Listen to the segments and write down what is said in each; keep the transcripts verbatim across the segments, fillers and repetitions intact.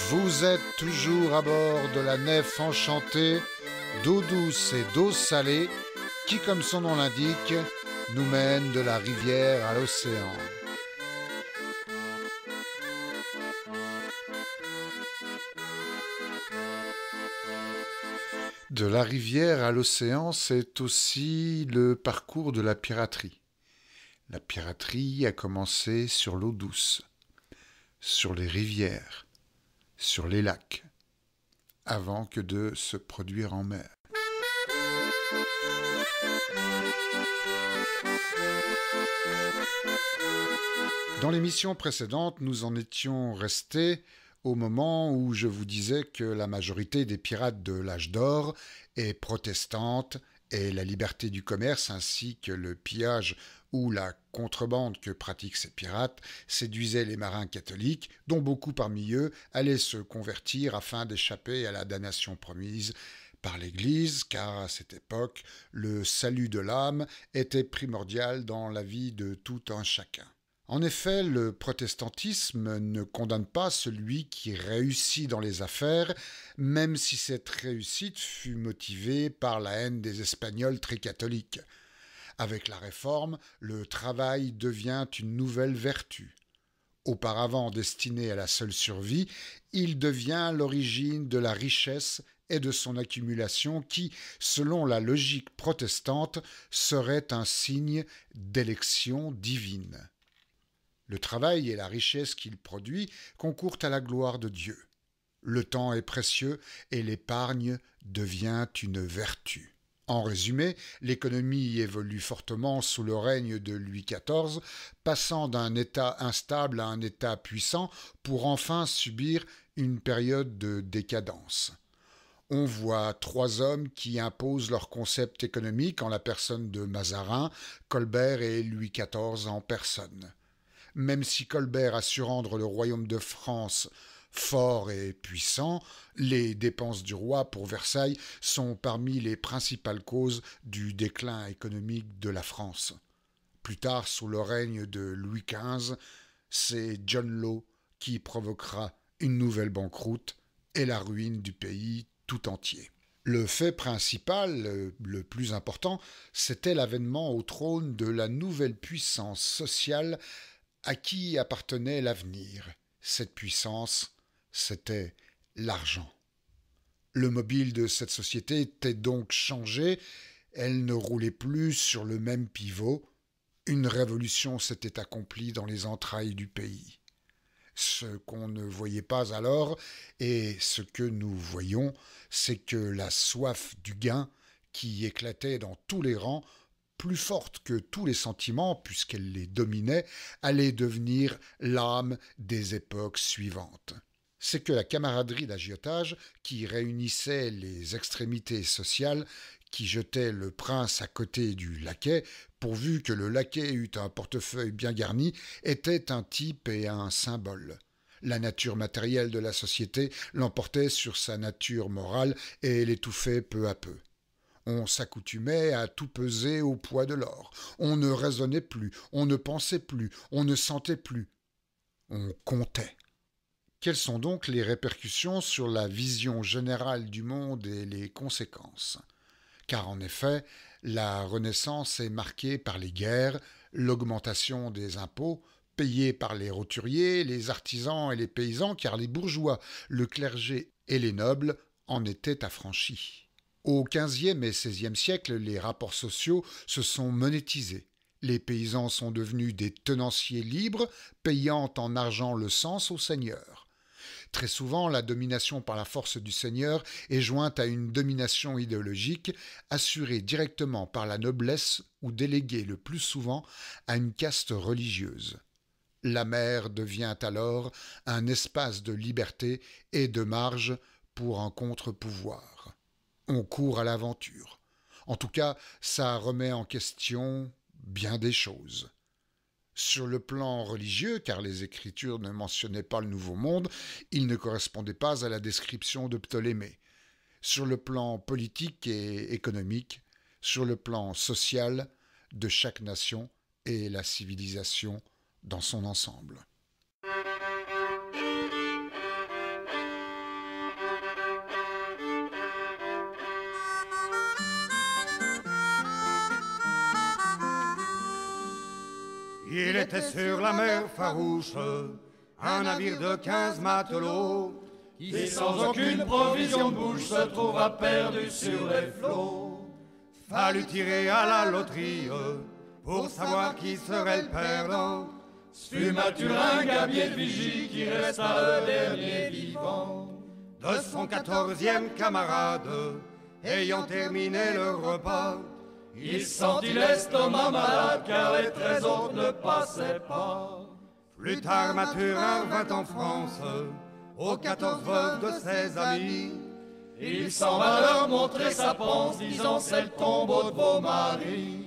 Vous êtes toujours à bord de la nef enchantée, d'eau douce et d'eau salée, qui, comme son nom l'indique, nous mène de la rivière à l'océan. De la rivière à l'océan, c'est aussi le parcours de la piraterie. La piraterie a commencé sur l'eau douce, sur les rivières, sur les lacs, avant que de se produire en mer. Dans l'émission précédente, nous en étions restés au moment où je vous disais que la majorité des pirates de l'âge d'or est protestante et la liberté du commerce ainsi que le pillage ou la contrebande que pratiquent ces pirates séduisait les marins catholiques, dont beaucoup parmi eux allaient se convertir afin d'échapper à la damnation promise par l'Église, car à cette époque, le salut de l'âme était primordial dans la vie de tout un chacun. En effet, le protestantisme ne condamne pas celui qui réussit dans les affaires, même si cette réussite fut motivée par la haine des Espagnols très catholiques. Avec la Réforme, le travail devient une nouvelle vertu. Auparavant destiné à la seule survie, il devient l'origine de la richesse et de son accumulation qui, selon la logique protestante, serait un signe d'élection divine. Le travail et la richesse qu'il produit concourent à la gloire de Dieu. Le temps est précieux et l'épargne devient une vertu. En résumé, l'économie évolue fortement sous le règne de Louis quatorze, passant d'un état instable à un état puissant pour enfin subir une période de décadence. On voit trois hommes qui imposent leur concept économique en la personne de Mazarin, Colbert et Louis quatorze en personne. Même si Colbert a su rendre le royaume de France fort et puissant, les dépenses du roi pour Versailles sont parmi les principales causes du déclin économique de la France. Plus tard, sous le règne de Louis quinze, c'est John Law qui provoquera une nouvelle banqueroute et la ruine du pays tout entier. Le fait principal, le plus important, c'était l'avènement au trône de la nouvelle puissance sociale à qui appartenait l'avenir. Cette puissance, c'était l'argent. Le mobile de cette société était donc changé, elle ne roulait plus sur le même pivot. Une révolution s'était accomplie dans les entrailles du pays. Ce qu'on ne voyait pas alors, et ce que nous voyons, c'est que la soif du gain, qui éclatait dans tous les rangs, plus forte que tous les sentiments, puisqu'elle les dominait, allait devenir l'âme des époques suivantes. C'est que la camaraderie d'agiotage, qui réunissait les extrémités sociales, qui jetait le prince à côté du laquais, pourvu que le laquais eût un portefeuille bien garni, était un type et un symbole. La nature matérielle de la société l'emportait sur sa nature morale et l'étouffait peu à peu. On s'accoutumait à tout peser au poids de l'or. On ne raisonnait plus, on ne pensait plus, on ne sentait plus. On comptait. Quelles sont donc les répercussions sur la vision générale du monde et les conséquences ? Car en effet, la Renaissance est marquée par les guerres, l'augmentation des impôts, payés par les roturiers, les artisans et les paysans, car les bourgeois, le clergé et les nobles en étaient affranchis. Au quinzième et seizième siècle, les rapports sociaux se sont monétisés. Les paysans sont devenus des tenanciers libres, payant en argent le cens au seigneur. Très souvent, la domination par la force du seigneur est jointe à une domination idéologique, assurée directement par la noblesse ou déléguée le plus souvent à une caste religieuse. La mer devient alors un espace de liberté et de marge pour un contre-pouvoir. On court à l'aventure. En tout cas, ça remet en question bien des choses. Sur le plan religieux, car les Écritures ne mentionnaient pas le Nouveau Monde, il ne correspondait pas à la description de Ptolémée. Sur le plan politique et économique, sur le plan social de chaque nation et la civilisation dans son ensemble. était sur la mer farouche un navire de quinze matelots qui sans aucune provision de bouche se trouva perdu sur les flots. Fallut tirer à la loterie pour savoir qui serait le perdant. Ce fut Mathurin, Gabier de Vigie, qui resta le dernier vivant. De son quatorzième camarade, ayant terminé le repas, il sentit l'estomac malade car les treize autres ne passaient pas. Plus tard, Mathurin vint en France, aux quatorze veuves de ses amis. Il s'en va leur montrer sa panse, disant c'est le tombeau de vos maris.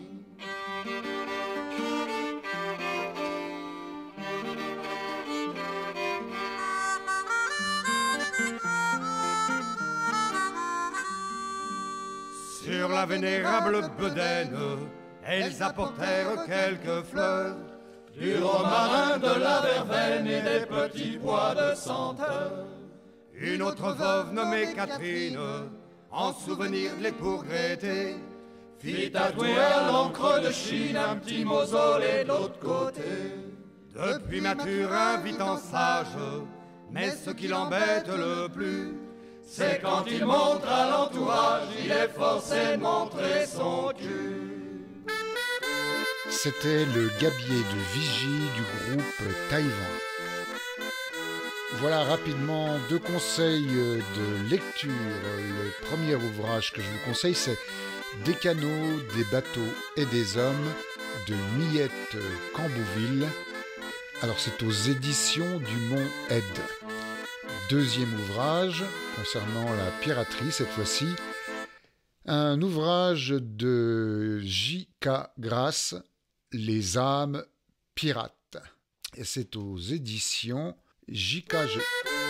Sur la vénérable bedaine, elles apportèrent quelques fleurs, du romarin, de la verveine et des petits pois de senteur. Une autre veuve nommée Catherine, en souvenir de l'époux regretté, fit tatouer à l'encre de Chine un petit mausolée de l'autre côté. Depuis Mathurin vit en sage, mais ce qui l'embête le plus, c'est quand il montre à l'entourage, il est forcé de montrer son cul. C'était le Gabier de Vigie du groupe Taïwan. Voilà rapidement deux conseils de lecture. Le premier ouvrage que je vous conseille, c'est Des canaux, des bateaux et des hommes de Miette Cambouville. Alors c'est aux éditions du Mont Aide. Deuxième ouvrage concernant la piraterie cette fois-ci, un ouvrage de J K Grasse, Les âmes pirates. Et c'est aux éditions J K G.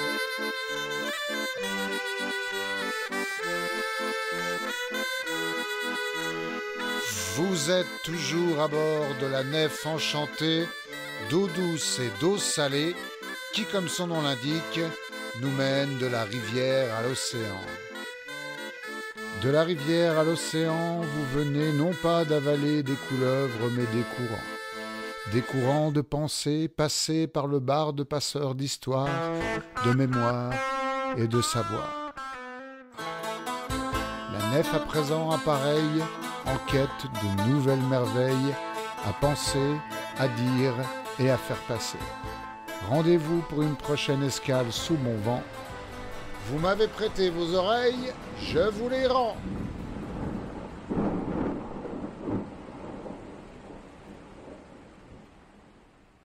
Vous êtes toujours à bord de la nef enchantée, d'eau douce et d'eau salée, qui, comme son nom l'indique, nous mène de la rivière à l'océan. De la rivière à l'océan, vous venez non pas d'avaler des couleuvres, mais des courants. Des courants de pensée passés par le barde passeur d'histoire, de mémoire et de savoir. La nef à présent appareille, en quête de nouvelles merveilles, à penser, à dire et à faire passer. Rendez-vous pour une prochaine escale sous mon vent. Vous m'avez prêté vos oreilles, je vous les rends.